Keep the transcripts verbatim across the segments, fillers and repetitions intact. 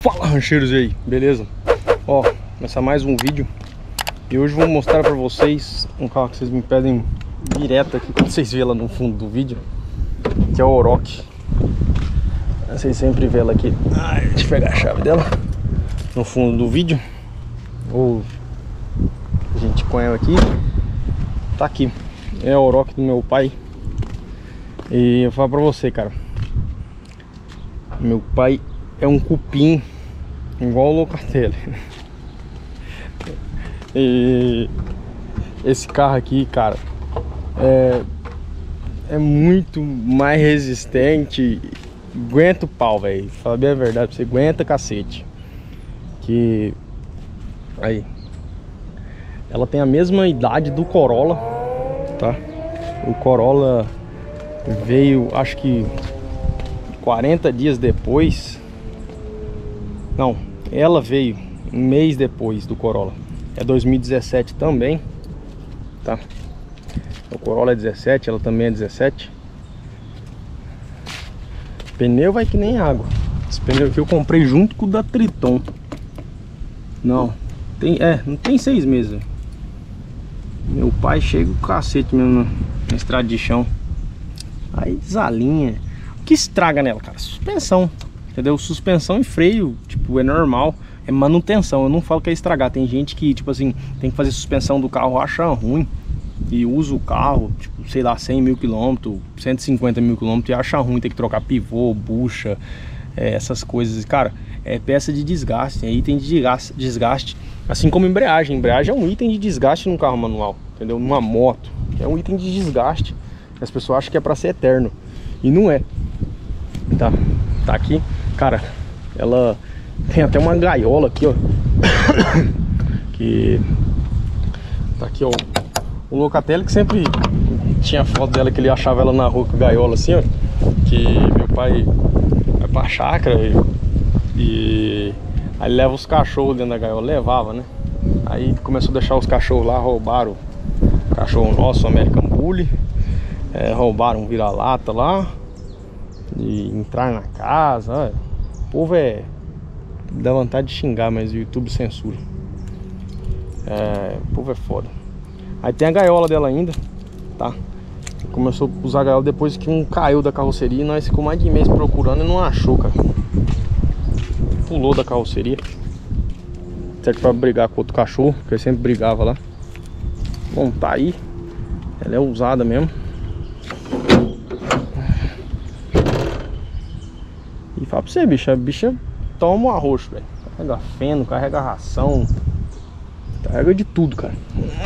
Fala, rancheiros, e aí, beleza? Ó, começar mais um vídeo. E hoje vou mostrar pra vocês um carro que vocês me pedem direto aqui, quando vocês vêem lá no fundo do vídeo, que é o Oroch. Vocês sempre vê ela aqui. Ai, deixa eu pegar a chave dela no fundo do vídeo. Ou a gente põe ela aqui. Tá aqui, é o Oroch do meu pai. E eu vou falar pra você, cara, meu pai é um cupim igual o Locatelli. E esse carro aqui, cara, é, é muito mais resistente. Aguenta o pau, velho. Fala bem a verdade, você aguenta cacete. Que aí, ela tem a mesma idade do Corolla, tá? O Corolla veio, acho que quarenta dias depois. Não, ela veio um mês depois do Corolla. É dois mil e dezessete também, tá? O Corolla é dezessete, ela também é dezessete. Pneu vai que nem água. Esse pneu aqui eu comprei junto com o da Triton. Não, tem, é, não tem seis meses. Meu pai chega o cacete mesmo na, na estrada de chão. Aí desalinha. O que estraga nela, cara? Suspensão, entendeu? Suspensão e freio, tipo, é normal. É manutenção, eu não falo que é estragar. Tem gente que, tipo assim, tem que fazer suspensão do carro, acha ruim e usa o carro, tipo, sei lá, cem mil quilômetros, cento e cinquenta mil quilômetros e acha ruim, tem que trocar pivô, bucha, é, essas coisas. Cara, é peça de desgaste, é item de desgaste, desgaste. Assim como embreagem. Embreagem é um item de desgaste num carro manual, entendeu? Numa moto, é um item de desgaste. As pessoas acham que é pra ser eterno e não é. Tá, tá aqui, cara, ela tem até uma gaiola aqui, ó. Que tá aqui, ó. O Locatelli, que sempre tinha foto dela, que ele achava ela na rua com a gaiola assim, ó. Que meu pai vai pra chácara e, e aí leva os cachorros dentro da gaiola. Levava, né? Aí começou a deixar os cachorros lá, roubaram o cachorro nosso, o American Bully, é, roubaram um vira-lata lá e entrar na casa. Ó. O povo é... dá vontade de xingar, mas o YouTube censura. É, o povo é foda. Aí tem a gaiola dela ainda, tá? Começou a usar a gaiola depois que um caiu da carroceria. E nós ficamos mais de mês procurando e não achou, cara. Pulou da carroceria. Certo, pra brigar com outro cachorro, porque ele sempre brigava lá. Bom, tá aí. Ela é usada mesmo. E fala pra você, bicha, a bicha toma um arroxo, velho. Carrega feno, carrega ração, carrega de tudo, cara.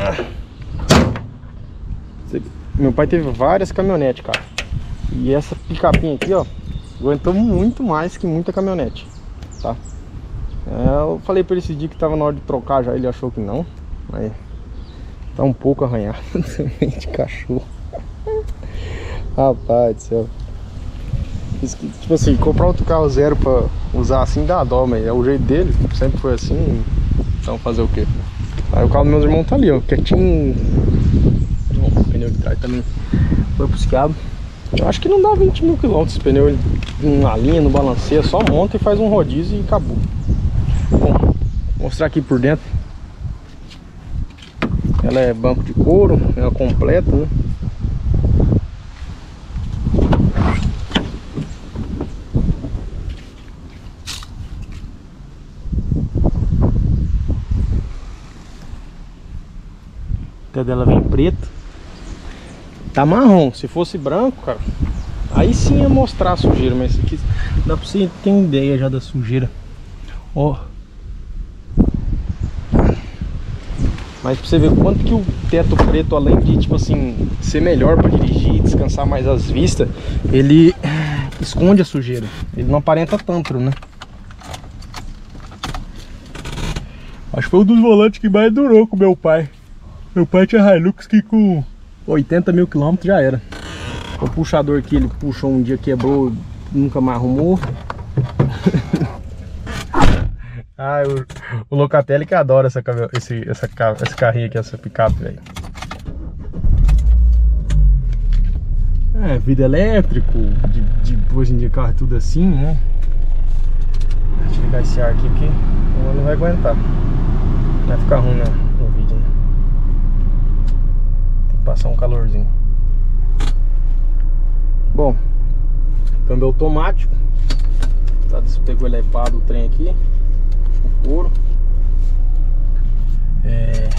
Meu pai teve várias caminhonetes, cara. E essa picapinha aqui, ó, aguentou muito mais que muita caminhonete, tá? É, eu falei pra ele esse dia que tava na hora de trocar já, ele achou que não. Mas tá um pouco arranhado também de cachorro. Rapaz do céu. Tipo assim, comprar outro carro zero pra usar assim dá dó, mas é o jeito dele, sempre foi assim. Então fazer o quê? Aí o carro dos meus irmãos tá ali, ó, quietinho. O pneu de trás também foi buscado. Eu acho que não dá vinte mil quilômetros esse pneu, ele na linha, no balanceia, só monta e faz um rodízio e acabou. Bom, vou mostrar aqui por dentro. Ela é banco de couro, ela é completa, né? A dela vem preta. Tá marrom. Se fosse branco, cara, aí sim ia mostrar a sujeira. Mas esse aqui dá pra você ter uma ideia já da sujeira. Ó. Mas pra você ver quanto que o teto preto, além de, tipo assim, ser melhor pra dirigir, descansar mais as vistas, ele esconde a sujeira. Ele não aparenta tanto, né? Acho que foi um dos volantes que mais durou com meu pai. Meu pai tinha Hilux que com oitenta mil quilômetros já era. O puxador aqui, ele puxou um dia, quebrou, nunca mais arrumou. Ah, o, o Locatelli que adora essa, esse, essa, esse carrinho aqui, essa picape, velho. É, vidro elétrico, de, de, hoje em dia carro é tudo assim, né? Deixa eu ligar esse ar aqui porque não vai aguentar. Vai ficar ruim no, no vídeo, né? Tem que passar um calorzinho. Bom, câmbio automático. Tá despegolepado o trem aqui. O couro. É...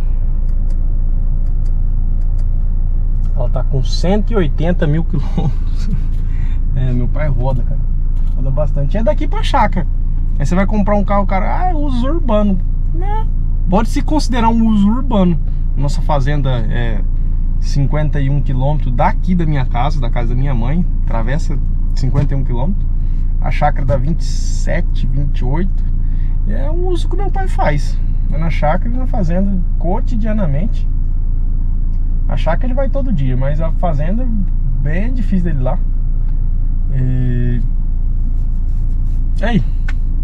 Ela tá com cento e oitenta mil quilômetros. É, meu pai roda, cara. Roda bastante. É daqui pra chácara. Aí você vai comprar um carro, cara, ah, é uso urbano. Né? Pode se considerar um uso urbano. Nossa fazenda é cinquenta e um quilômetros daqui da minha casa, da casa da minha mãe. Atravessa cinquenta e um quilômetros. A chácara dá vinte e sete, vinte e oito. E é um uso que meu pai faz. É na chácara e na fazenda cotidianamente. A chácara ele vai todo dia, mas a fazenda bem difícil dele lá. E... aí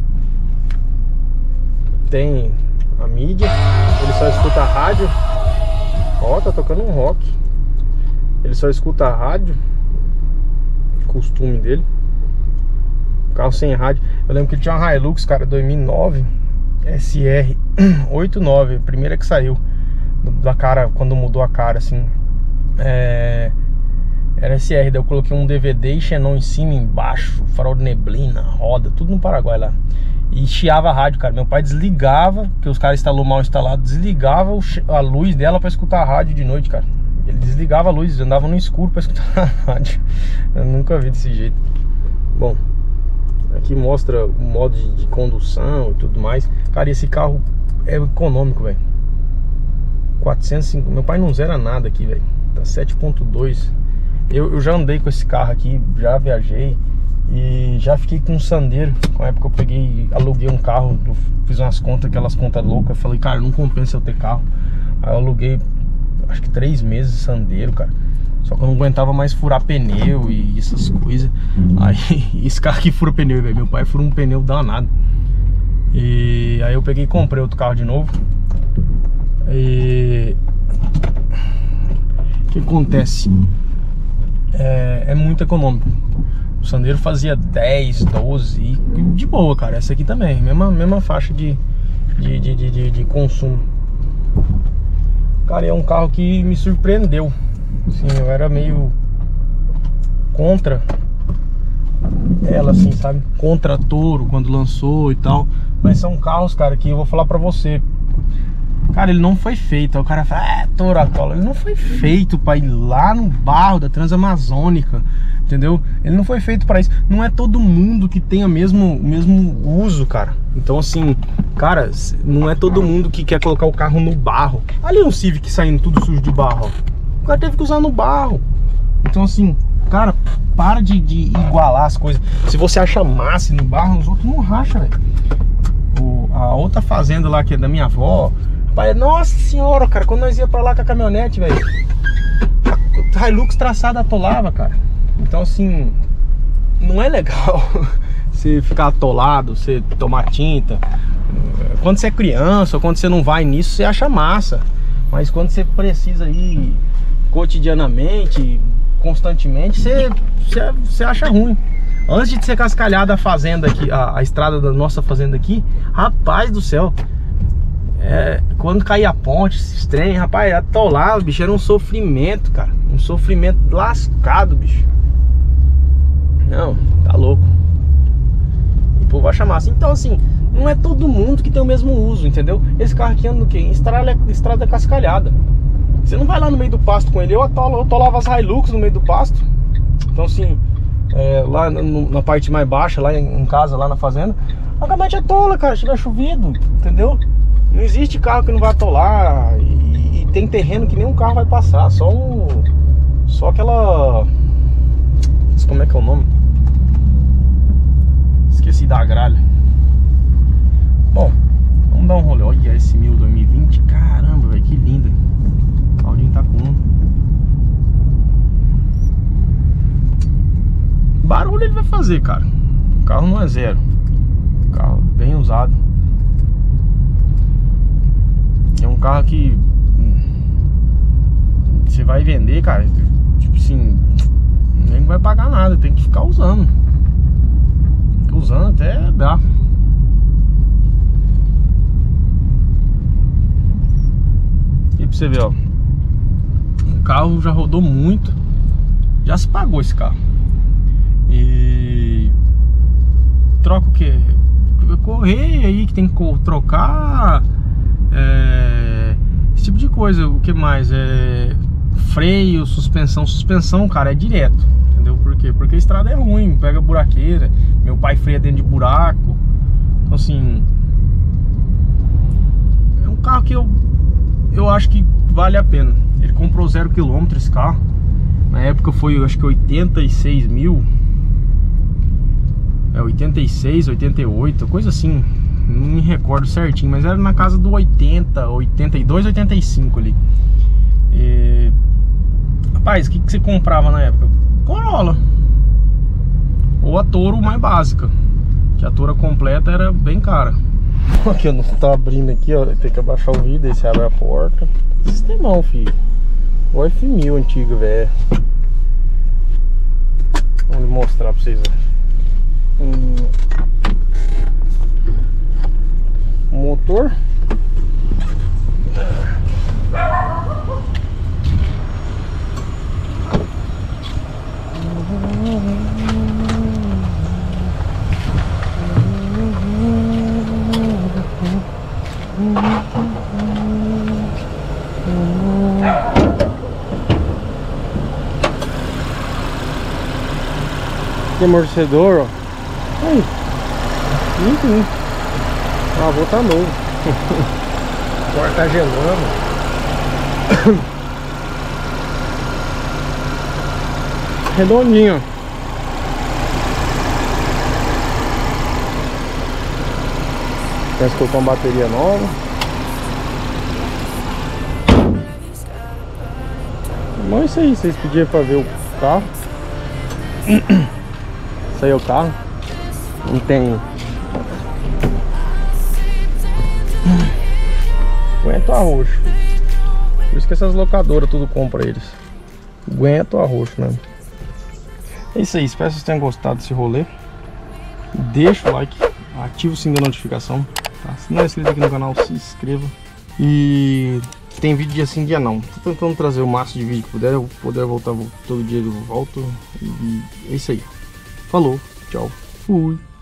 tem a mídia, ele só escuta a rádio. Ó, tá tocando um rock. Ele só escuta a rádio. Costume dele. Carro sem rádio. Eu lembro que ele tinha uma Hilux, cara, dois mil e nove S R oitenta e nove, a primeira que saiu da cara, quando mudou a cara, assim. É... Era S R, daí eu coloquei um D V D e Xenon em cima, embaixo, farol de neblina, roda, tudo no Paraguai lá. E chiava a rádio, cara. Meu pai desligava, porque os caras instalou mal instalado, desligava a luz dela pra escutar a rádio de noite, cara. Ele desligava a luz, andava no escuro pra escutar a rádio. Eu nunca vi desse jeito. Bom, aqui mostra o modo de, de condução e tudo mais. Cara, esse carro é econômico, velho. quatrocentos e cinco. Meu pai não zera nada aqui, velho. Tá sete ponto dois. Eu, eu já andei com esse carro aqui, já viajei e já fiquei com um Sandero. Com a época eu peguei, aluguei um carro, fiz umas contas, aquelas contas loucas. Falei, cara, não compensa eu ter carro. Aí eu aluguei, acho que três meses de Sandero, cara. Só que eu não aguentava mais furar pneu e essas coisas. Aí, esse carro aqui fura pneu, velho. Meu pai fura um pneu danado. E aí eu peguei e comprei outro carro de novo. E... o que acontece? É, é muito econômico. O Sandero fazia dez, doze e de boa, cara. Essa aqui também, mesma, mesma faixa de, de, de, de, de consumo. Cara, é um carro que me surpreendeu. Assim, eu era meio contra ela, assim, sabe? Contra a Toro quando lançou e tal. Mas são carros, cara, que eu vou falar pra você. Cara, ele não foi feito. Aí o cara fala, é, Toro Atola. Ele não foi feito pra ir lá no barro da Transamazônica, entendeu? Ele não foi feito pra isso. Não é todo mundo que tenha mesmo, o mesmo uso, cara. Então, assim, cara, não é todo mundo que quer colocar o carro no barro. Ali é um Civic saindo tudo sujo de barro, ó. O cara teve que usar no barro. Então, assim, cara, para de, de igualar as coisas. Se você acha massa no barro, os outros não racham, velho. A outra fazenda lá, que é da minha avó, pai, nossa senhora, cara, quando nós ia pra lá com a caminhonete, velho, a Hilux traçada atolava, cara. Então, assim, não é legal você ficar atolado, você tomar tinta. Quando você é criança ou quando você não vai nisso, você acha massa. Mas quando você precisa ir cotidianamente, constantemente, você, você, você acha ruim. Antes de ser cascalhada a fazenda aqui, a, a estrada da nossa fazenda aqui, rapaz do céu, é, quando caía a ponte, esses trem, rapaz, atolava, bicho, era um sofrimento, cara. Um sofrimento lascado, bicho. Não, tá louco. O povo vai chamar assim. Então, assim, não é todo mundo que tem o mesmo uso, entendeu? Esse carro aqui anda no quê? Em estrada, estrada cascalhada. Você não vai lá no meio do pasto com ele. Eu atolo, eu atolava as Hilux no meio do pasto. Então, assim, é, lá no, na parte mais baixa, lá em, em casa, lá na fazenda, a caminhonete atola, cara, se tiver chovido, entendeu? Não existe carro que não vai atolar. E, e tem terreno que nenhum carro vai passar. Só um... Só aquela... Como é que é o nome? Esqueci da gralha. Bom, vamos dar um rolê. Olha esse mil dois mil e vinte. Caramba, velho, que linda. O Claudinho tá com um. Barulho ele vai fazer, cara. O carro não é zero. O carro bem usado. É um carro que você vai vender, cara. Tipo assim, nem vai pagar nada. Tem que ficar usando. Fica usando até dá. você ver, ó. O carro já rodou muito. Já se pagou esse carro. E... troca o que? Correia aí que tem que trocar. É... esse tipo de coisa. O que mais? É... freio, suspensão. Suspensão, cara, é direto. Entendeu? Por quê? Porque a estrada é ruim, pega buraqueira. Meu pai freia dentro de buraco. Então assim, é um carro que eu Eu acho que vale a pena. Ele comprou zero quilômetro esse carro. Na época foi, eu acho que oitenta e seis mil. É oitenta e seis, oitenta e oito, coisa assim. Não me recordo certinho, mas era na casa do oitenta, oitenta e dois, oitenta e cinco ali. E... rapaz, o que, que você comprava na época? Corolla. Ou a Toro mais básica, que a Toro completa era bem cara. Aqui, eu não tô abrindo aqui, ó. Tem que abaixar o vidro, aí você abre a porta. Sistemão, filho. O F mil antigo, velho. Vou mostrar pra vocês, ó. Um... um motor. Que amortecedor, ó. Aí, muito lindo. Ah, vou tá novo. O ar tá gelando. Redondinho. Pensa que eu com bateria nova. Bom, é isso aí. Vocês pediram pra ver o carro. Isso aí é o carro. Não tem. Aguento arroxo. Por isso que essas locadoras tudo compra eles. Aguento arroxo mesmo. É isso aí. Espero que vocês tenham gostado desse rolê. Deixa o like. Ativa o sininho da notificação. Tá? Se não é inscrito aqui no canal, se inscreva. E tem vídeo dia sim, dia não. Tô tentando trazer o máximo de vídeo que puder. Eu puder voltar todo dia, eu volto. E é isso aí. Falou, tchau, fui.